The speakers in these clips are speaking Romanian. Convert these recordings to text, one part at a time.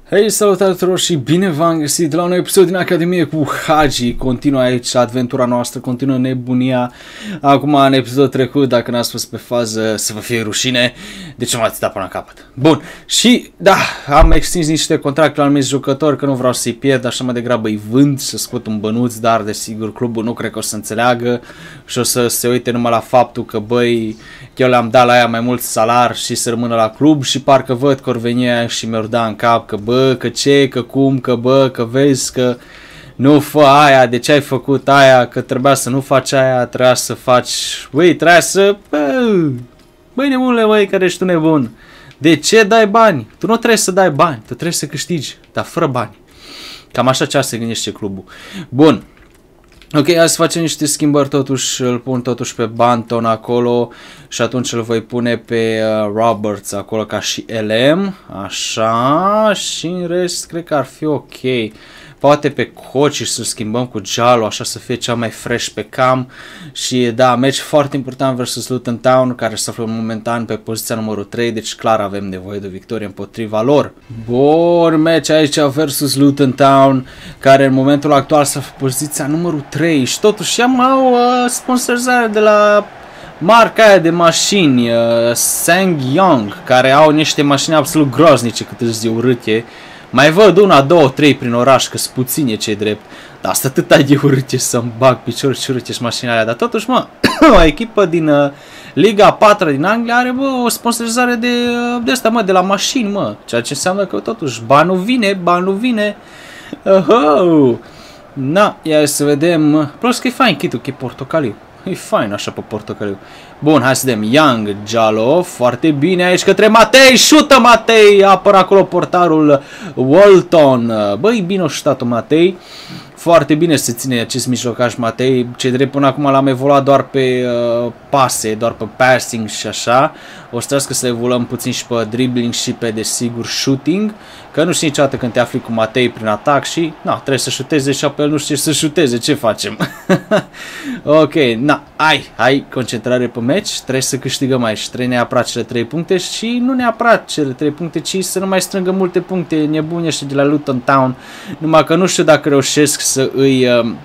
Hei, salutare tuturor și bine v-am găsit la un episod din Academie cu Hagi. Continuă aici aventura noastră, continuă nebunia. Acum, în episodul trecut, dacă n-ați fost pe fază, să vă fie rușine, de ce m-ați dat până la capăt. Bun, și da, am extins niște contracte la anumiți jucători, că nu vreau să-i pierd, așa mai degrabă îi vând, să scot un bănuț, dar desigur clubul nu cred că o să înțeleagă și o să se uite numai la faptul că, băi, eu le-am dat la ea mai mult salar și să rămână la club și parcă văd că or veni aia și mi-or da în cap că, bă, că ce, că cum, că bă, că vezi că nu fă aia, de ce ai făcut aia, că trebuia să nu faci aia, trebuia să faci, băi, trebuia să, băi nebunule, băi, care ești tu nebun, de ce dai bani? Tu nu trebuie să dai bani, tu trebuie să câștigi, dar fără bani. Cam așa ce se gândește clubul. Bun. Ok, hai să facem niște schimbări, totuși îl pun totuși pe Banton acolo și atunci îl voi pune pe Roberts acolo ca și LM, așa, și în rest cred că ar fi ok. Poate pe Kochi să schimbăm cu Jalo, așa să fie cea mai fresh pe cam. Și da, meci foarte important versus Luton Town, care se află momentan pe poziția numărul 3, deci clar avem nevoie de o victorie împotriva lor. Bun, meci aici versus Luton Town, care în momentul actual se află pe poziția numărul 3 și totuși au sponsorizare de la marca aia de mașini, SsangYong, care au niște mașini absolut groaznice, cât își zi urâte. Mai văd una, două, trei prin oraș, că sunt puține, ce-i drept. Dar asta atâta de urâte să-mi bag picior și urâte și mașina aia. Dar totuși, mă, o echipă din Liga 4 din Anglia are, bă, o sponsorizare de asta, mă, de la mașini, mă. Ceea ce înseamnă că, totuși, banul vine. Na, ia să vedem. Plus că e fain kitul, că e portocaliu. E fain așa pe portocaliu. Bun, hai să vedem. Young, Jalo, foarte bine aici către Matei. Șută Matei, apără acolo portarul Walton. Băi, bine o șutat-o Matei. Foarte bine se ține acest mijlocaș Matei. Ce drept până acum l-am evoluat doar pe pase, doar pe passing și așa. O să trească să evoluăm puțin și pe dribbling și pe, desigur, shooting. Că nu știi niciodată când te afli cu Matei prin atac și na, trebuie să șuteze și apoi el nu știe să șuteze. Ce facem? Ok, na, hai, concentrare pe meci. Trebuie să câștigăm aici. Trebuie neapărat cele 3 puncte și nu neapărat cele 3 puncte, ci să nu mai strângă multe puncte nebuni ăștia de la Luton Town. Numai că nu știu dacă reușesc să îi...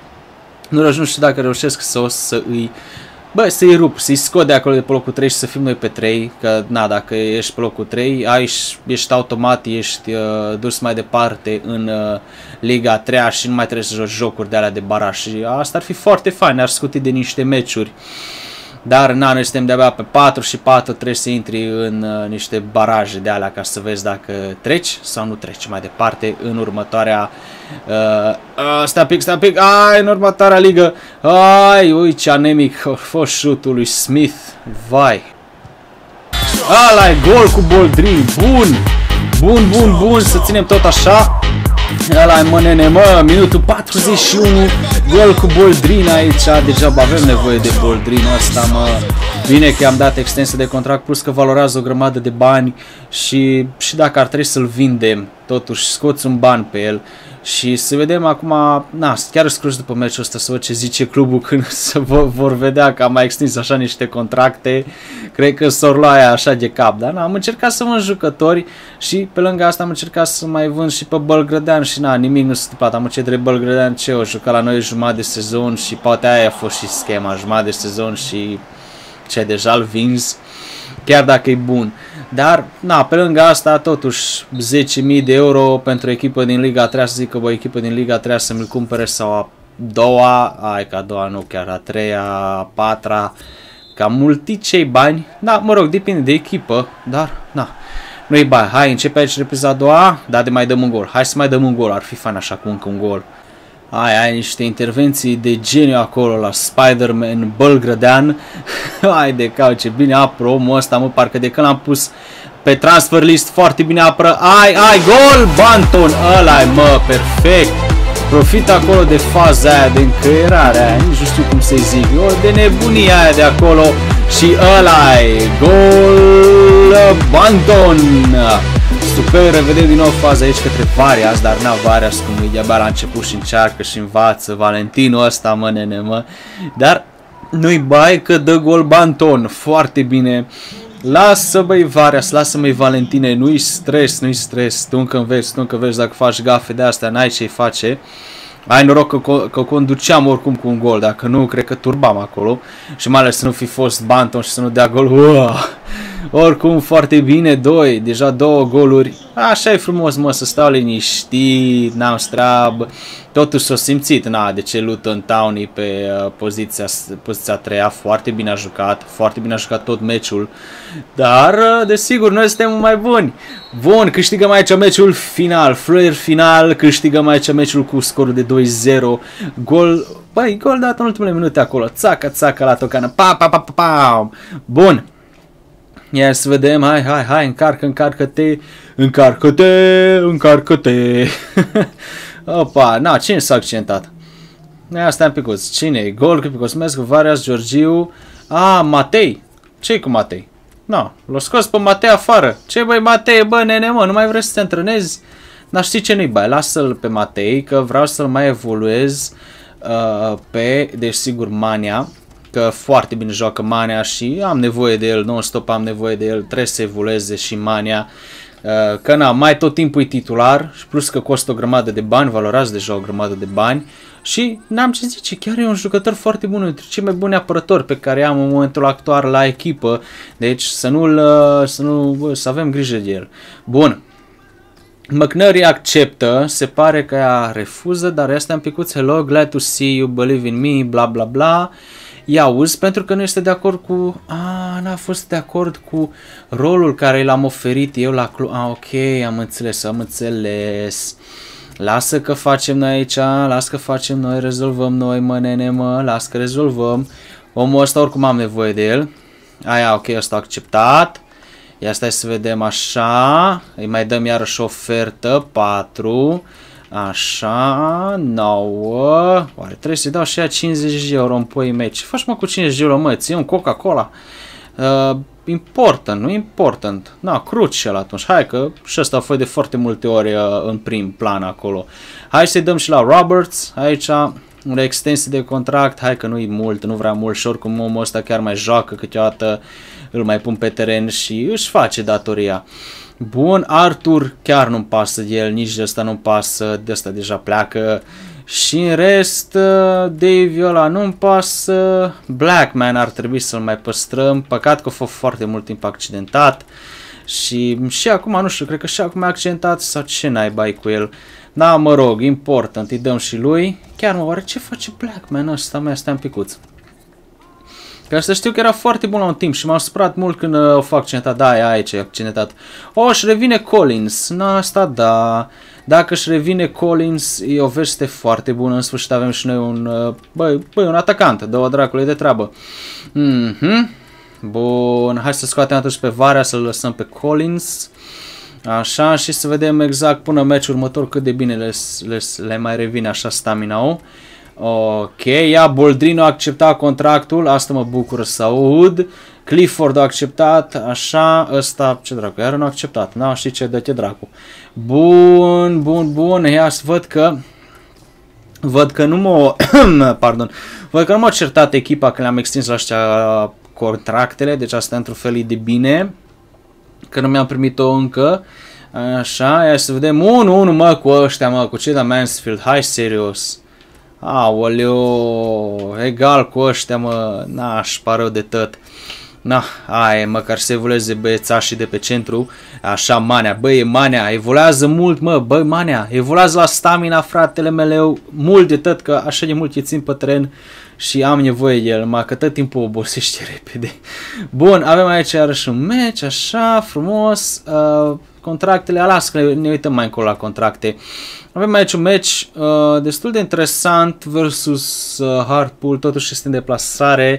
nu știu dacă reușesc să îi... Bă, să-i rup, să-i scot de acolo de pe locul 3 și să fim noi pe 3, că na, dacă ești pe locul 3, ești automat, ești dus mai departe în Liga 3 și nu mai trebuie să joci jocuri de alea de baraj și asta ar fi foarte fain, ar scuti de niște meciuri. Dar na, noi suntem de-abia pe 4 și 4 trebuie să intri în niște baraje de alea ca să vezi dacă treci sau nu treci mai departe în următoarea stai pic, în următoarea ligă. Ui ce anemic a fost șutul lui Smith, vai. Ăla-i gol cu Boldrin, bun, să ținem tot așa. Ăla-i mă nene, mă, minutul 41, gol cu Boldrin aici, degeaba avem nevoie de Boldrin ăsta, mă. Bine că i-am dat extensie de contract, plus că valorează o grămadă de bani și dacă ar trebui să-l vindem, totuși scoți un ban pe el. Și să vedem acum, na, chiar scruși după meciul ăsta să văd ce zice clubul când vor vedea că am mai extins așa niște contracte. Cred că s-or lua aia așa de cap, dar na, am încercat să vând jucători și pe lângă asta am încercat să mai vând și pe Bălgrădean și na, nimic nu s-a întâmplat. Am ce drept Bălgrădean, ce o jucat la noi jumătate de sezon și poate aia a fost și schema, jumătate de sezon și ce deja îl vinzi, chiar dacă e bun. Dar, na, pe lângă asta, totuși, 10.000 de euro pentru echipă din Liga 3, să zic că, bă, echipă din Liga 3 să mi-l cumpere sau a doua, că a doua nu, chiar a treia, a patra, cam multi cei bani, da, mă rog, depinde de echipă, dar, na, nu-i bani. Hai, începe aici repriza a doua, da, de mai dăm un gol, hai să mai dăm un gol, ar fi fain așa cu încă un gol. Ai niște intervenții de geniu acolo la Spider-Man Bălgrădean. Hai de cau, ce bine apără omul ăsta, mă, parcă de când l-am pus pe transfer list foarte bine apără. Gol, Banton, ăla-i, mă, perfect. Profit acolo de faza aia, de încăierare aia, nici nu știu cum să-i zic, de nebunia aia de acolo și ăla-i, gol, Banton. Super, revedem din nou faza aici către Varias, dar n-a Varias cum e de-abia la început și încearcă și învață Valentinul ăsta, mă, nene, mă. Dar nu-i bai că dă gol Banton, foarte bine. Lasă băi Varias, lasă măi Valentine, nu-i stres, nu-i stres, tu încă înveți dacă faci gafe de astea, n-ai ce-i face. Ai noroc că conduceam oricum cu un gol, dacă nu, cred că turbam acolo. Și mai ales să nu fi fost Banton și să nu dea gol. Oricum, foarte bine, deja 2 goluri. Așa e frumos, mă, să stau liniștit, n-am treabă. Totuși s-a simțit, de ce Luton Town pe poziția 3-a, foarte bine a jucat tot meciul. Dar, desigur, noi suntem mai buni. Bun, câștigăm aici meciul final, flair final, câștigăm aici meciul cu scorul de 2-0. Gol, băi, gol dat în ultimele minute acolo, țaca la tocană, pa. Bun. Ia să vedem, hai, încarcă-te. Opa, cine s-a accidentat? Asta e picuț. Cine e? Gol cu Picosmescu, Varias, Georgiu. Matei. Ce-i cu Matei? L-a scos pe Matei afară. Ce băi Matei, bă, nene, mă, nu mai vrei să te antrenezi? Dar știi ce nu-i bai? Lasă-l pe Matei, că vreau să-l mai evoluez deci sigur, Mania. Că foarte bine joacă Mania și am nevoie de el, non-stop am nevoie de el, trebuie să evolueze și Mania. Că mai tot timpul e titular și plus că costă o grămadă de bani, valorează deja o grămadă de bani și n-am ce zice, chiar e un jucător foarte bun, dintre cei mai buni apărători pe care am în momentul actual la echipă, deci să avem grijă de el. Bun. McNary acceptă, se pare că ea refuză, dar asta am picuț, hello, glad to see you, believe in me, bla bla bla. I-auzi pentru că nu este de acord cu... n-a fost de acord cu rolul care l-am oferit eu la club. Ok, am înțeles. Lasă că facem noi aici, rezolvăm noi, mă, nene, mă, lasă că rezolvăm. Omul ăsta oricum am nevoie de el. Ok, ăsta a acceptat. Ia stai să vedem așa. Îi mai dăm iarăși ofertă, 4. Așa, 9. Oare trebuie să-i dau și ea 50 de euro în pui mei? Ce faci, mă, cu 50 de euro, mă? Ții un Coca-Cola? Important, nu important. Crucial atunci. Hai că și ăsta a fost de foarte multe ori în prim plan acolo. Hai să-i dăm și la Roberts. Aici, o extensie de contract. Hai că nu-i mult, nu vrea mult și oricum omul ăsta chiar mai joacă câteodată. Îl mai pun pe teren și își face datoria. Bun, Arthur chiar nu-mi pasă de el, nici de ăsta nu-mi pasă, de ăsta deja pleacă. Și în rest, Davey ăla nu-mi pasă, Blackman ar trebui să-l mai păstrăm, păcat că a fost foarte mult timp accidentat. Și acum, nu știu, cred că și acum e accidentat sau ce naiba cu el. Mă rog, important, îi dăm și lui. Chiar oare ce face Blackman ăsta, stai un picuț. Că să știu că era foarte bun la un timp și m-am supărat mult când o fac accidentat. Da, aici e accidentat. Își revine Collins. Asta da. Dacă își revine Collins, e o veste foarte bună. În sfârșit avem și noi un atacant. Dă-o dracului de treabă. Bun, hai să scoatem atunci pe Varea, să-l lăsăm pe Collins. Așa, și să vedem exact până meciul următor cât de bine le mai revine așa stamina-ul. Ok, Boldrino a acceptat contractul, asta mă bucur să aud. Clifford a acceptat, așa, ăsta, ce dracu, iar nu a acceptat, știi ce, dă-te dracu. Bun, ia să văd că nu m-a, pardon, văd că nu m-a certat echipa că le-am extins la ăștia contractele, deci asta într-un fel e de bine, că nu mi-am primit-o încă. Așa, ia să vedem, 1-1, mă, cu ăștia, mă, cu cei de Mansfield, hai serios. Aoleu, egal cu ăștia, mă, n-aș pară de tot. Hai, măcar să evolueze băiețașii de pe centru. Așa, Mania, Mania, evoluează mult, mă, Mania, evoluează la stamina, fratele meu, mult de tot, că așa de mult îi țin pe teren și am nevoie de el, că tot timpul obosește repede. Bun, avem aici iarăși un meci, așa, frumos, contractele, las că ne uităm mai încolo la contracte. Avem aici un match destul de interesant versus Hartpool, totuși este în deplasare.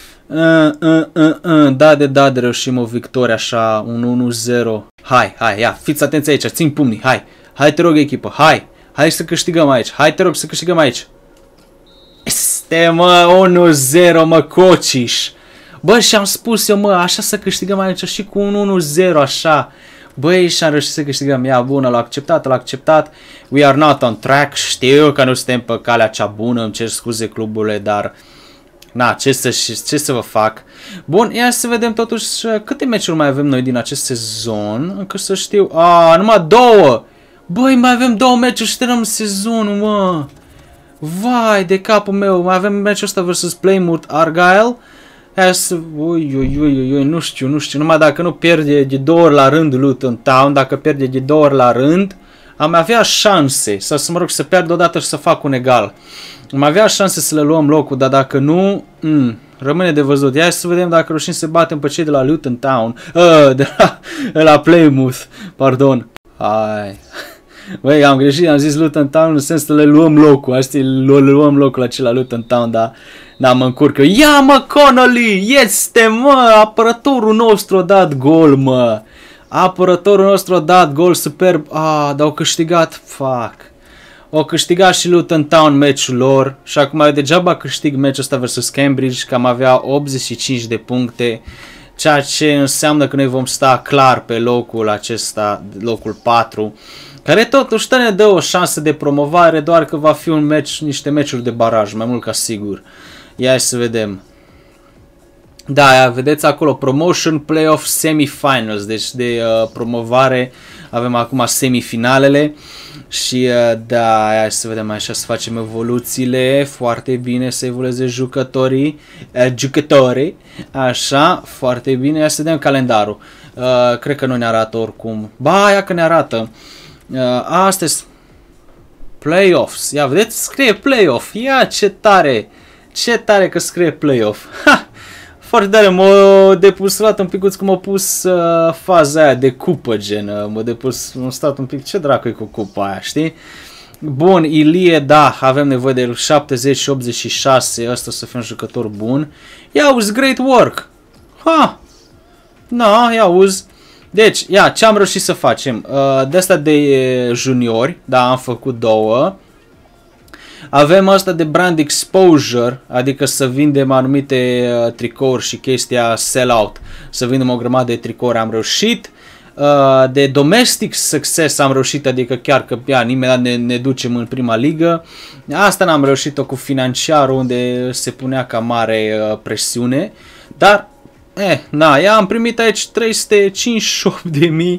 Da, reușim o victorie așa, un 1-0. Hai, ia, fiți atenți aici, țin pumnii, hai te rog echipă, hai să câștigăm aici, hai te rog să câștigăm aici. Este, mă, 1-0, mă, cociș. Bă, și-am spus eu, mă, așa să câștigăm aici și cu un 1-0, așa. Băi, și-am reușit să câștigăm. Ia, bună, l-a acceptat. We are not on track. Știu că nu suntem pe calea cea bună, îmi cer scuze cluburile, dar Na, ce să vă fac? Bun, ia să vedem totuși câte meciuri mai avem noi din acest sezon. Încă să știu. Numai 2! Băi, mai avem 2 meciuri și terminăm sezonul, mă! Vai de capul meu, mai avem meciul ăsta versus Plymouth Argyle. Hai să... Ui, nu știu, numai dacă nu pierde de 2 ori la rând Luton Town, dacă pierde de 2 ori la rând, am avea șanse, sau să mă rog să pierd odată și să fac un egal. Am avea șanse să le luăm locul, dar dacă nu, rămâne de văzut. Ia să vedem dacă reușim să batem pe cei de la Luton Town, de la Plymouth, pardon. Hai. Băi, am greșit, am zis Luton Town în sens să le luăm locul, le luăm locul acela Luton Town, dar mă încurc eu. Ia mă, Connolly, este mă, apărătorul nostru a dat gol, mă. Apărătorul nostru a dat gol superb, dar au câștigat, fuck. Au câștigat și Luton Town meciul lor și acum eu degeaba câștig meciul ăsta versus Cambridge, că am avea 85 de puncte, ceea ce înseamnă că noi vom sta clar pe locul acesta, locul 4. Care totuși ne dă o șansă de promovare, doar că va fi un meci, niște meciuri de baraj, mai mult ca sigur. Ia să vedem. Da, vedeți acolo, promotion, playoff, semifinals, deci de promovare avem acum semifinalele. Și da, hai să vedem așa, să facem evoluțiile, foarte bine să evolueze jucătorii, așa, foarte bine, hai să vedem calendarul. Cred că nu ne arată oricum, ba, ia că ne arată. Astăzi playoffs, ia vedeți, scrie playoff, ia ce tare că scrie playoff, ha, foarte tare, m-a depusat un picuț cum a pus faza aia de cupă, gen, m-a stat un pic, ce dracu e cu cupa aia, știi? Bun, Ilie, da, avem nevoie de 70 și 86, ăsta să fie un jucător bun, ia uzi, great work, ha, na, ia uzi. Deci, ia, ce am reușit să facem? De asta de juniori, da, am făcut 2. Avem asta de brand exposure, adică să vindem anumite tricouri și chestia sell-out. Să vindem o grămadă de tricouri, am reușit. De domestic success am reușit, adică chiar că nimeni ne ducem în prima ligă. Asta n-am reușit-o cu financiarul, unde se punea ca mare presiune. Dar... ia am primit aici 358.000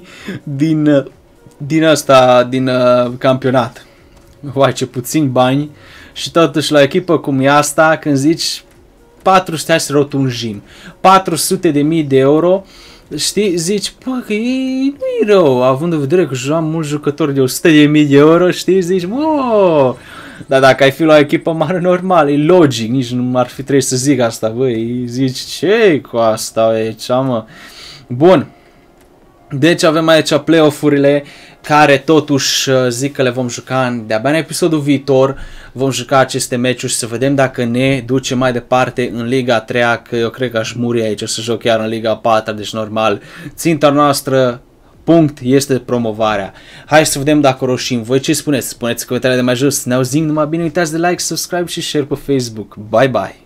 din campionat. Uai, ce puțin bani. Și totuși la echipă cum e asta, când zici 400, hai să rotunjim, 400.000 de euro, știi, zici, bă, că nu-i rău, având în vedere că jucam mulți jucători de 100.000 de euro, știi, zici, mă, dar dacă ai fi la o echipă mare, normal, e logic, nici nu ar fi trebuit să zic asta, băi, zici, ce-i cu asta aici, mă? Bun, deci avem aici play-off-urile, care totuși zic că le vom juca de-abia în episodul viitor, vom juca aceste meciuri și să vedem dacă ne ducem mai departe în Liga 3-a, că eu cred că aș muri aici să joc chiar în Liga 4-a, deci normal, ținta noastră, punct, este promovarea. Hai să vedem dacă reușim. Voi ce spuneți? Spuneți în comentariile de mai jos. Ne auzim, numai bine, uitați de like, subscribe și share pe Facebook. Bye bye!